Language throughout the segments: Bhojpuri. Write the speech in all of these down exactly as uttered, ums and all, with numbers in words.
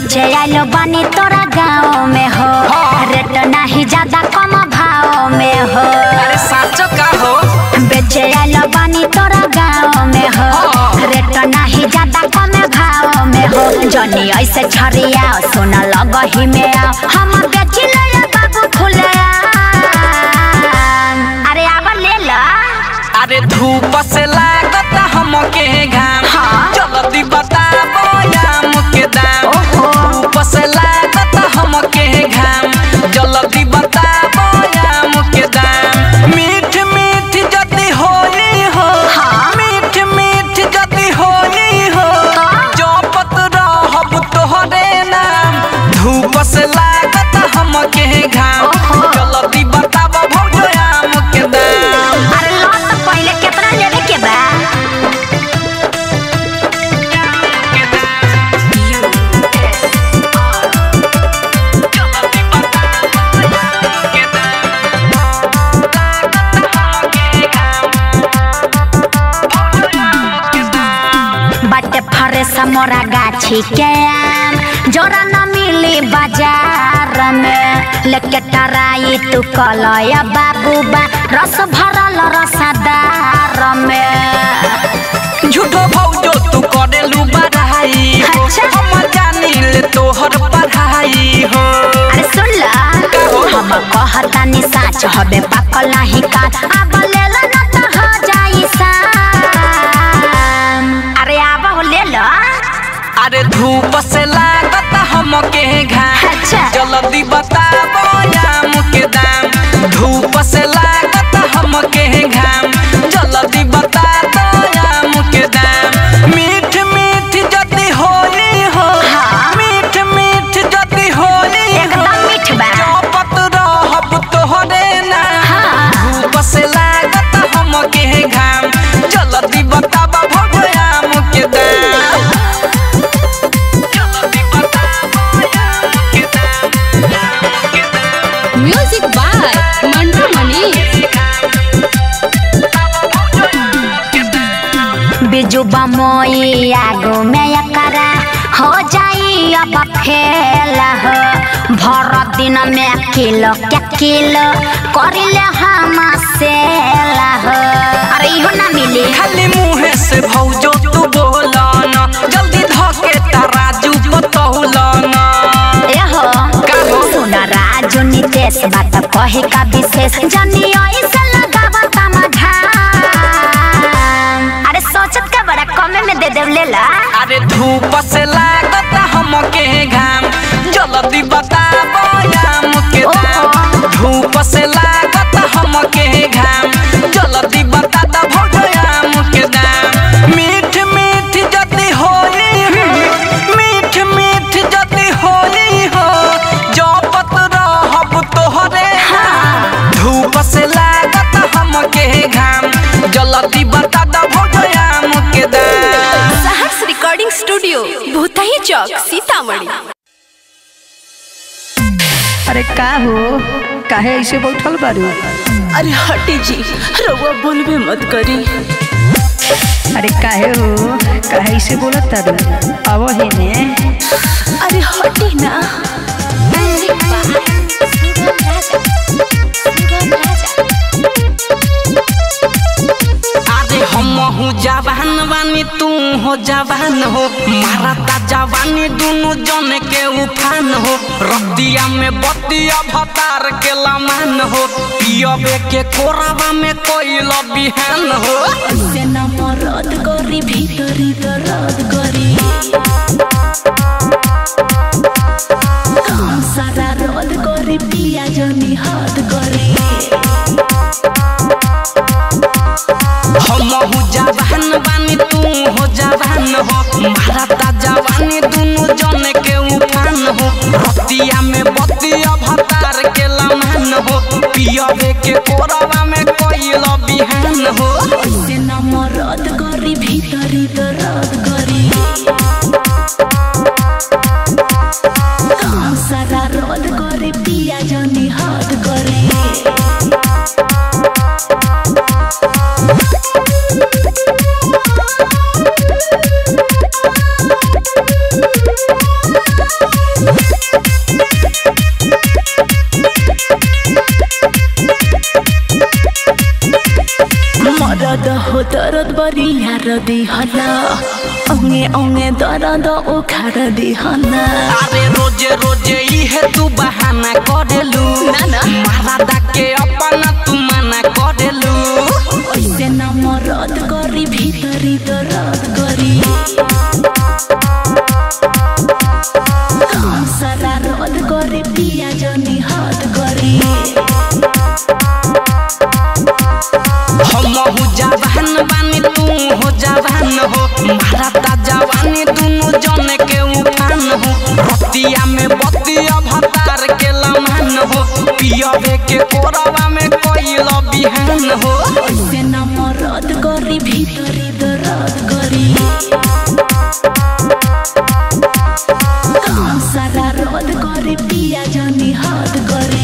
बेचे आइलो बानी तोरा गाँव में हो रेट नहीं ज्यादा कम भाव में हो। अरे साचो का हो बेचे आइलो बानी तोरा गाँव में हो रेट नहीं ज्यादा कम भाव में हो। जनी ऐसे छरिया सोना लगही में आओ हम बेची ले बाबू खुले। अरे आवा ले ला। अरे धूप से लागत हमके घाम जल्दी बताबो आम के दाम। धूप से लागत हमके घाम जल्दी बताबो आम के दाम। मीठ मीठ जदी होई हो मीठ मीठ जदी होई हो जपत रहब तोहरे नाम। धूप से लागत हमके घाम जल्दी बताबो भौजो आम के दाम। अरे लो तो पहले कितना लेवे के बा। बाटे फरे समोरा गाछी के आम जोरा न मिली बाजार में लेके टराई तू कलया बाबू बा रस भरल रसदार में। झूठो भौजो तू करेलू बढ़ाई हो हम जानी ले तोहर पढ़ाई हो। अरे सुन ला हम कहतानी साच हबे पाकल नाही का अब ले ला न त हो जाई सा। अरे आवा हो ले ला। अरे धूप से लागत हमके घाम जल्दी बताबो आम के दाम। धूप से लागत हमके घाम जल्दी बता दो आम के दाम। मीठ मीठ जदी होई हो मीठ मीठ जदी होई एकदम मीठ बा जपत रहब तोहरे नाम। धूप से लागत हमके घाम जल्दी बताबो भौजो आम के दाम। Music by Mantu Mani. बिजू बमोई आगो में एकरा हो जाई अब फेल हो भर दिन में किलो के किलो करिले हम सेल हो। अरे इहो ना मिली खाली मुँह से भौजो तू बोला ना जल्दी धके तराजू बतौला ना। एहो सुन राजू नितेश बात कहे का विशेष जनी ऐसे लगावा तमझा। अरे सोचत का बड़ा कमे में दे देव ले ला। अरे धूप से लागत हमके घाम जल्दी बताबो आम के दाम। धूप से लागत हमके घाम जल्दी बता दो भौजो आम के दाम। मीठ मीठ जदी होई मीठ मीठ जदी होई हो जपत रहब तोहरे नाम। धूप से लागत हमके घाम जल्दी बता दो भौजो आम के दाम। Saharsh recording studio Bhutahi Chowk Sitamarhi. अरे का हो काहे ऐसे बैठल बारू। अरे हटी जी रउआ बोलबे मत करी। अरे काहे हो काहे ऐसे बोलत तारू आवो हे ने। अरे हटी ना। अरे हम हूँ जवान बानी तू हो जवान हो मारता जवानी दोनों जन के उफान हो। रतिया में बतिया भतार के लमान हो पियबे के कोरावा में कोइल बिहान हो। से न मरद करी भीतरी दर्द करी काम सारा रद करी पिया जनी हद करी। हम हूँ जवान बानी तू हो जवान हो मारता जवानी दोनों जन के उफान हो। रतिया में बतिया भतार के लमान हो पियबे के कोरावा में कोइल बिहान हो। से न मरद करी भीतरी दर्द करी काम सारा रद करी पिया जनी हद करी। मार दिहला अंगे अंगे दर्द उखाड़ दिहला अरे रोजे रोजे इहे तू बहाना करेलू मारा दाके अपना तू मना करेलू ऐसे न मरद करी भीतरी दर्द करी काम सारा रद करी पिया जनी हाथ करी हम हो जवान बानी तू हो जवान हो मारा ता जवानी दुनु जने के उफान हो रतिया में बतिया भतार के लमान हो पियबे के कोरवा में कोइल बिहान हो ऐसे न मरद करी भीतरी दर्द करी काम सारा रद करी पिया जनी हाथ करी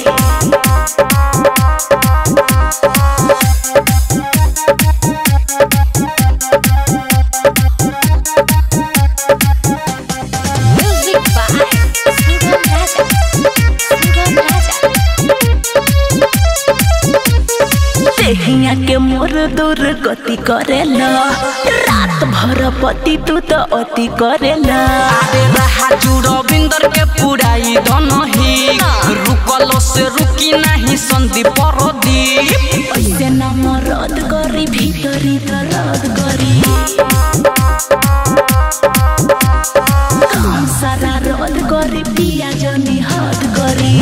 देहिया के मोर दूर गति करेला रात भर पति तू तो अति करेला अरे रहा रविंदर के पुराई दनही रुकलो से रुकी नहीं संदीप परदीप ऐसे न मरद करी भीतरी दर्द करी काम सारा रद करी पिया जनी हाथ करी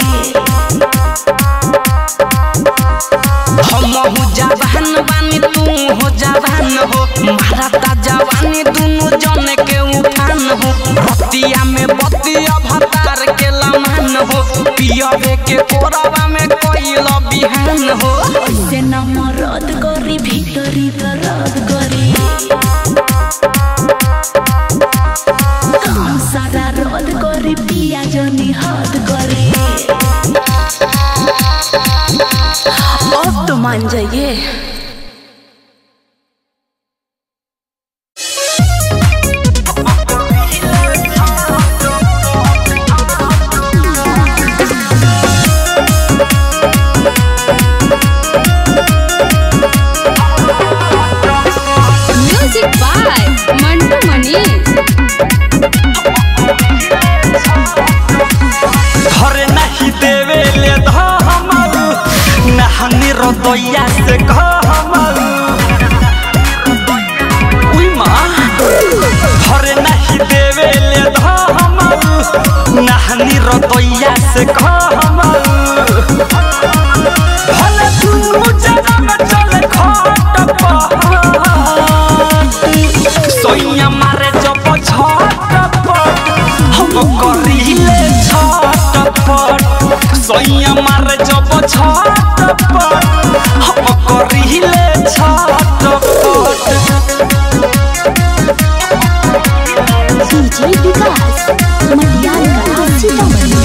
हम हो जवान बानी तू हो जवान हो मारा ता जवानी दुनु जने के उफान हो रतिया में बतिया भतार के लमान हो पियबे के कोरवा में कोइल बिहान हो ऐसे न मरद करी भीतरी दर्द करी काम सारा रद करी पिया जनी हाथ करी अब तो मान जाइए म्यूजिक बाय मंटू मनी घर नहीं देवे ले धमाऊ नहनी रतोया से कहमाऊ उई मां घर नहीं देवे ले धमाऊ नहनी रतोया से कहमाऊ भले तू जन्म चले खट पहाड़ सोइया मारे जब छटपट हम करिले छटपट सोइया मारे जब छटपट हम करिले छटपट डीजे विकास मटियार कला सीतामढ़ी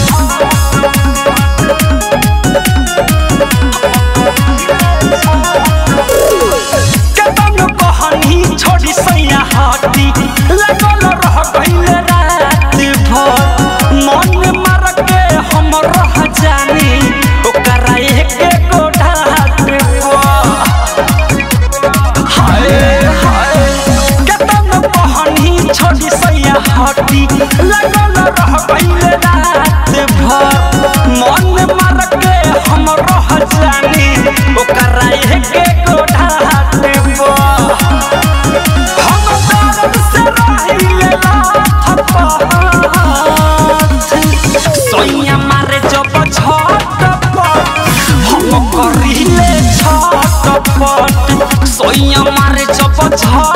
केतन कहानी छोड़ी सैया हाटी लगल रह गइले रात भर मन मार के हम रह जानी ओकरा एक गोटा हाथ हाय हाय केतन कहानी छोड़ी सैया हाटी लगल रह गइले रात भर मन मार के हम रह जानी ओकरा एक गोटा हाथ हम दर्द से रहिले सोइया मारे जब छटपट हम करिले छटपट सोइया मारे जब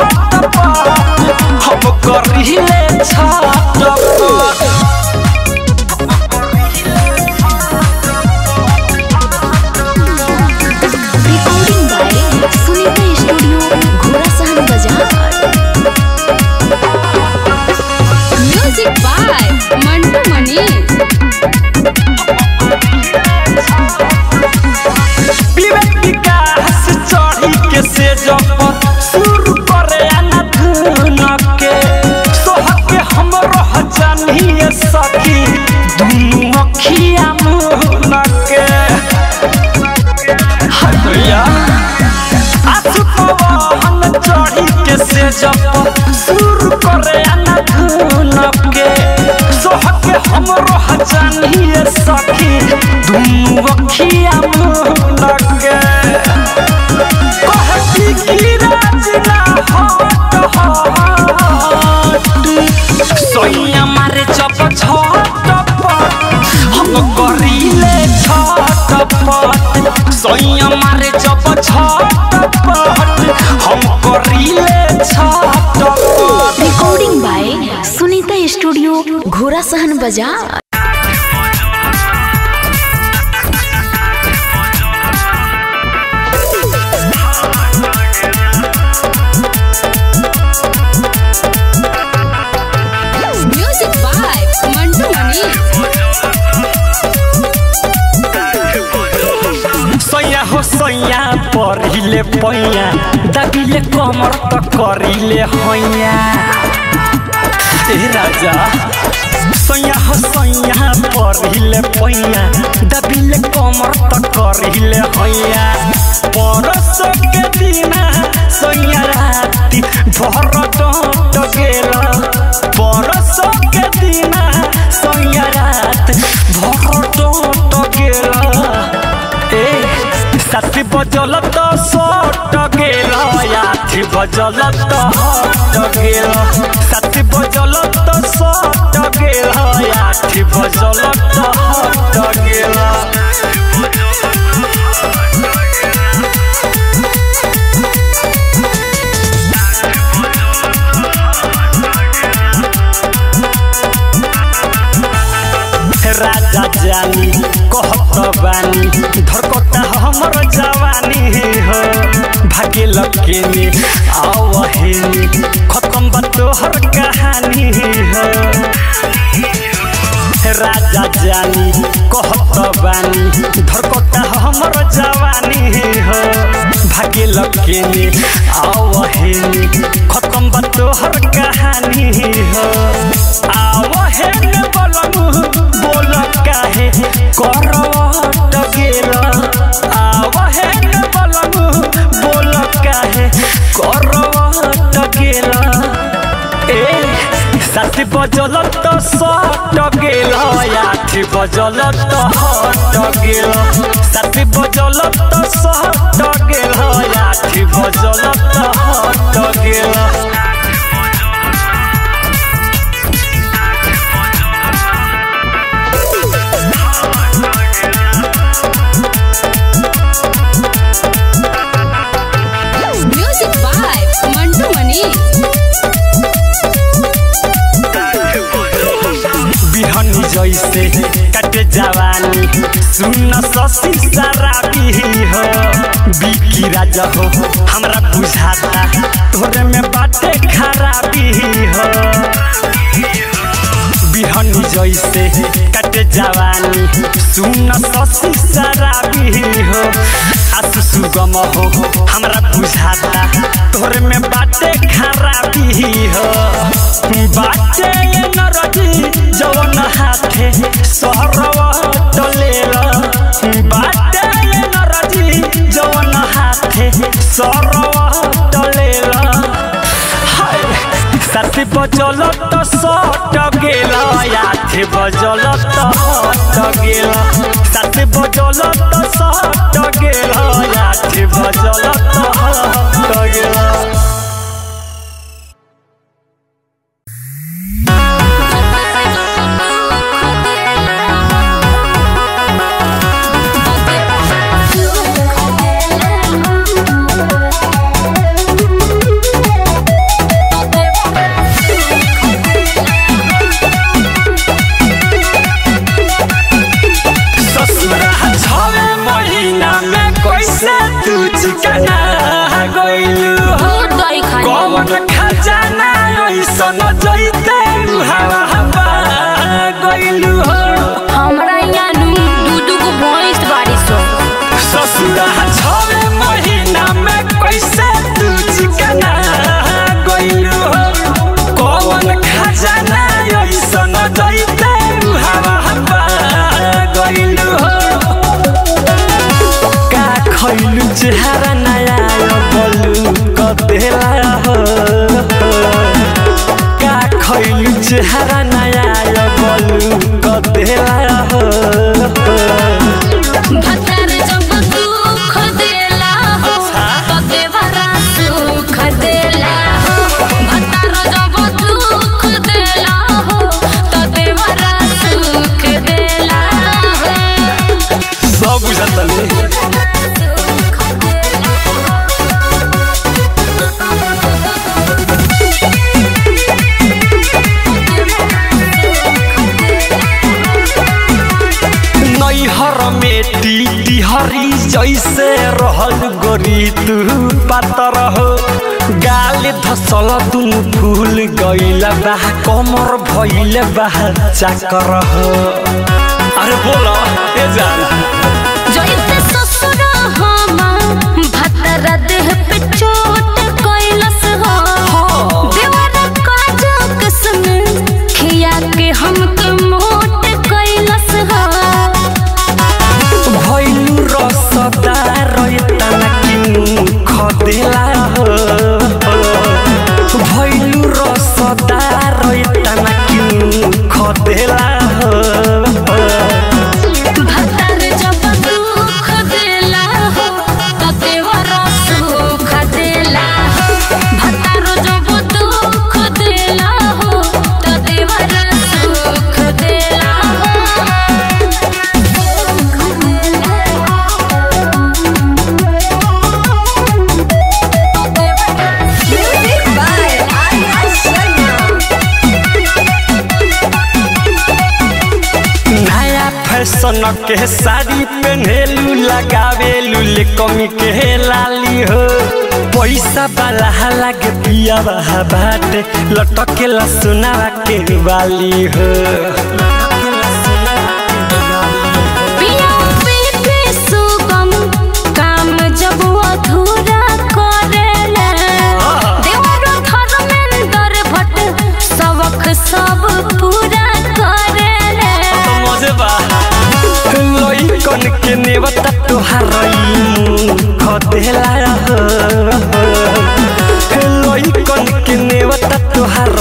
छटपट हम करिले छटपट जब सुर करे आना धुन के सोहके हमरो हजानिए सखी दुनु अखिया मुन के कहती की राजना हट हट सोइया मारे जब झटपट हम करिले झटपट सोइया मारे जब झटपट हम करिले झटपट। Recording by Sunita studio Ghorasahan Bazar. Music by Mantu Mani. सैया हो सैया परिले पैया दबिले कमर त करिले हैया ए राजा सैया हो सैया परिले पैया दबिले कमर त करिले हैया परस के दिना सैया राती भर टट गेल परस के दिना सैया रात भर टट गेल ए साथी बजल तो सट गेल आठी बजल तो हट गेल साथी बजल तो सट गेल आठी बजल तो हट गेल। राजा जानी कहत बानी धरकता हमर जवानी हो भागे लकेनी आवहेनी खत्म बा तोहर कहानी हो राजा जानी कहत बानी धरकता हमर जवानी हो भागे लकेनी आवहेनी खत्म बा तोहर कहानी हो आवहेन बलमु बोल काहे करवट गेल आवहेन बलमु बोल काहे करवट गेल ए साथी बजल तो सट गेल आठी बजल तो हट गेल साथी बजल तो सट गेल आठी बजल तो हट गेल। Music by Mantu Mani. बिहनी जैसे कटे जवानी सुन ससी शराबी हो बिकी राजा हो हमरा बुझाता तोरे में बाटे खराबी हो बिहनी जैसे कटे जवानी सुन ससी शराबी हो आसु सुगम हो हमरा बुझाता तोरे में बाटे खराबी हो बाटे नरजी जवन हाथे सहरवा टलेल बाटे नरजी जवन हाथे सहरवा टलेल हाय साथी बजल तो सट गेल आठी बजल तो हट गेल साथी बजल तो सट गेल आठी बजल तो हट गेल। खजाना ऐसन जइते हवा हवा गइलू हो हमरा यहाँ दू दू गो भैंस बाड़ी सो ससुरा छवे महीना में कैसे तू चिकना गइलू हो कौन खजाना ऐसन जइते हवा हवा गइलू हो का खइलू चेहरा नया बोलू कतेला हो चेहरा नया बोलू कदेला हो भतर जब दुख देला हो तो देवरा सुख देला हो भतर जब दुख देला हो तो देवरा सुख देला हो सब बुझतले नैहर में टीटी हरी जैसे रहल गोरी तू पातर हो गाल धसल तुम फूल गइल बा कमर भइल बा चाकर हो अरे बोलो ए जान जइसे ससुर हम भतर देह पे चोट कइलस हो देवरा काजो कसम खिया के हमके मोट कइलस हो भइलु रसदार तना किनु खदेला हो भइलु रसदार तना किनु खदेला हो भतर जब दुख देला हो तो देवरा सुख देला हो भतर जब दुख देला हो तो देवरा सुख देला नया फैशन के साड़ी पहनेलू लगावेलू ले कमी के लाली हो पैसा वाला लागे पिया बाटे लटकेला सुनावा के वाली हो पिया पे सुगम काम जब अधूरा करेला देवरा धर्मेंद्र भट्ट सबक सब पूरा करेला मजे बा लइकन के नेवता तोहार खदेला हो लइकन के नेवता तोहार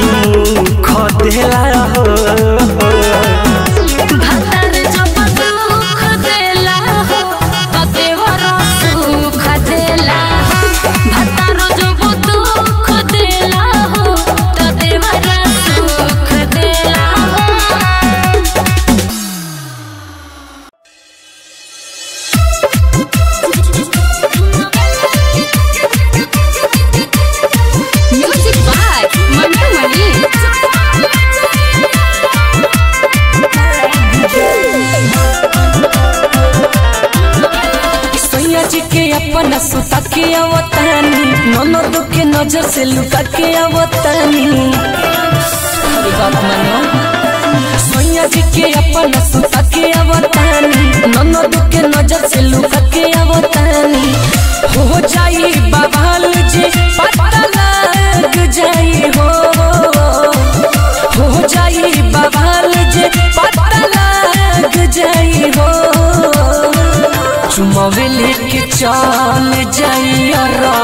खदेला हो भतर जब दुख देला हो तो देवरा सुख देला हो भतर जब दुख देला हो तो देवरा सुख देला हो म्यूजिक बाय मंटू मणि सैया जी के अपना सुता के अवतानी ननद के नजर से लुका के अवतानी अरे बात मानो सैया जी के अपना सुता के अवतानी ननद के नजर से लुका के अवतानी हो जाई बवाल जे पता लग जाई हो हो जाई बवाल जे पता लग जाई हो चुमावे लेके चल जाई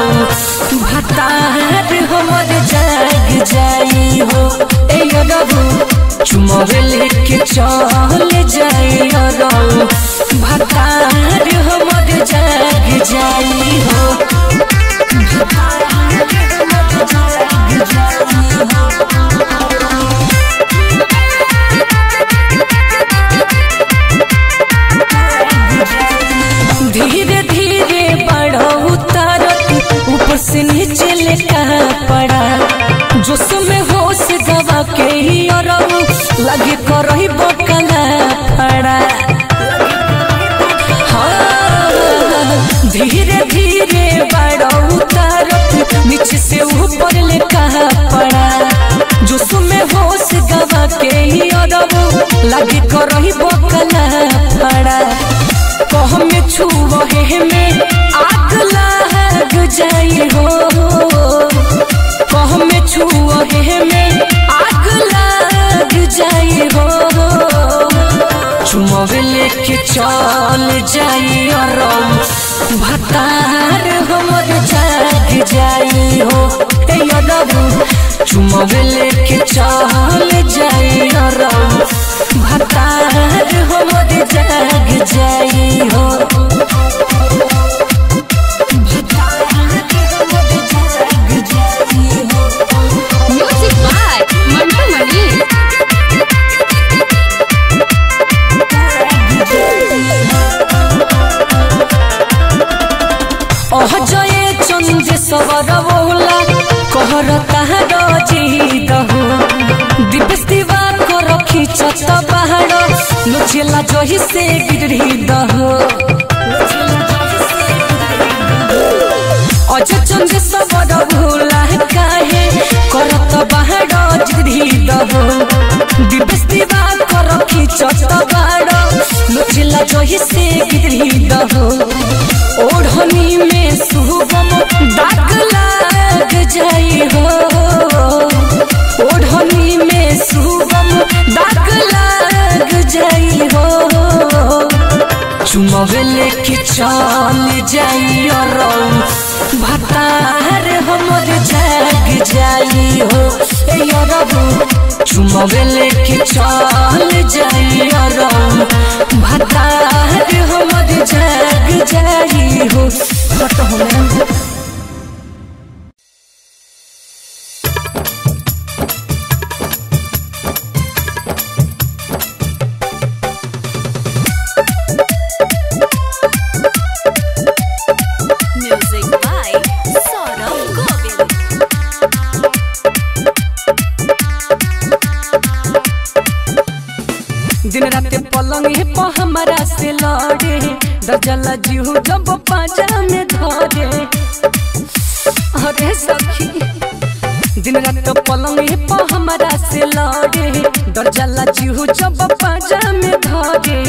भतार हमर जाग जाई हो ए रघु चुमावे लेके चल जाई भतार हमर जाग जाई हो भतार हमर जाग जाई हो धीरे धीरे बढ़ो उतार ऊपर से नीचे लेका पड़ा जोश में होश गवा के ही और लगे करही बकला फड़ा हाँ धीरे धीरे बढ़ो उतार नीचे से ऊपर लेका पड़ा जोश में होश गवा के ही और लगे करही बकला फड़ा कह में छुए में आग लग जाई हो कह में छुए में आग लग जाई हो चुमावे लेके चल जाई और भतार हमर जाग जाई हो ए चुमावे लेके चल जाई रऊ भतार हमर जाग जाई हो म्यूजिक बाय मंटू मणि ओह जय चंद्र सवर बोला कहर ताहार जीत हो दिवस दिवा को रखी छत पहाड़ लुचेला जही से गिरही दहो अज चंद्र सवर बोला काहे करत पहाड़ गिरही दहो दिवस दिवा को रखी छत पहाड़ लुचेला जही से गिरही दहो ओढ़नी में सुगम दाग लाग जाई हो ओढ़नी में सुगम दाग लाग जाई हो चुमावे लेके चल जाई रऊ भतार हमर जाग जाई हो ए रऊ चुमावे लेके चल जाई रऊ भतार हमर जाग जाई हो कत होले म्यूजिक बाय सौरभ गोविल दिन रात पलंग पे हमारा से लड़े दर्जला जीहू जब पाजा में धरे अरे सखी दिन रात पलंग पे हमारा से लड़े दर्जला जीहू जब पाजा में धरे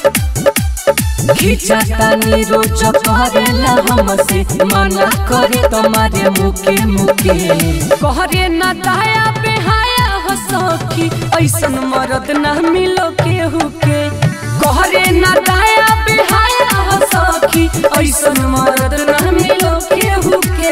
खिंचाता नी रोज करेला हमसे मना करे तुम्हारे मुके मुके कहरे ना दाया बेहाया हो सखी ऐसन मरद ना मिलो केहू के कहरे ना दाया बेहाया हो सखी ऐसन मरद ना मिलो केहू के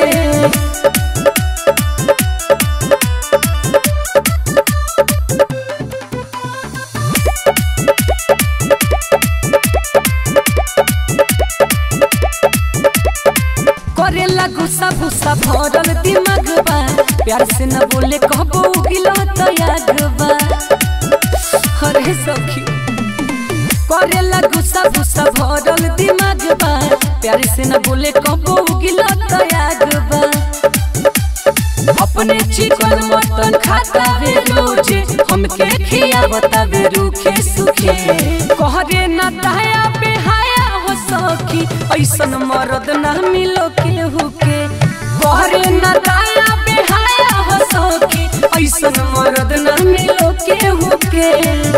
करेला गुस्सा गुस्सा भरल दिमाग बा प्यार से न बोले कहबो गिला तयाग बा अरे सखी करेला गुस्सा गुस्सा भरल दिमाग बा प्यार से न बोले कहबो गिला तयाग बा अपने चिकन मटन खाता वे रोजे हमके खियावता वे रूखे सुखे कहरे ना दाया बेहाया हो सखी ऐसन मरद ना मिलो केहू के कहरे ना दाया बेहाया हो सखी ऐसन मरद ना मिलो केहू के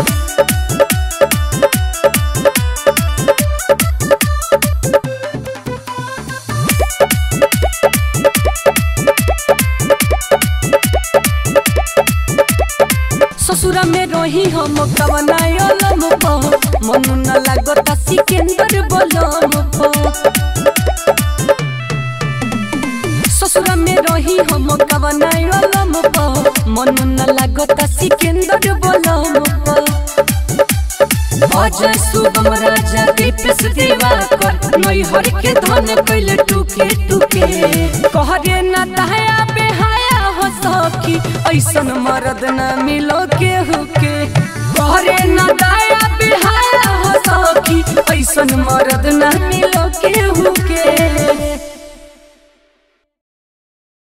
ससुरा में रही हम कवनायलम पो मनु न लागता सिकंदर बोलम पो ससुरा में रही हम कवनायलम पो मनु न लागता सिकंदर बोलम पो अजय सुगम राजा दीपेश दिवाकर नई हर के धन कैले टुके टुके कहरे ना दाया बेहाया हो सखी ऐसन मरद ना मिलो केहू के कहरे ना दाया बेहाया हो सखी ऐसन मरद ना मिलो केहू के।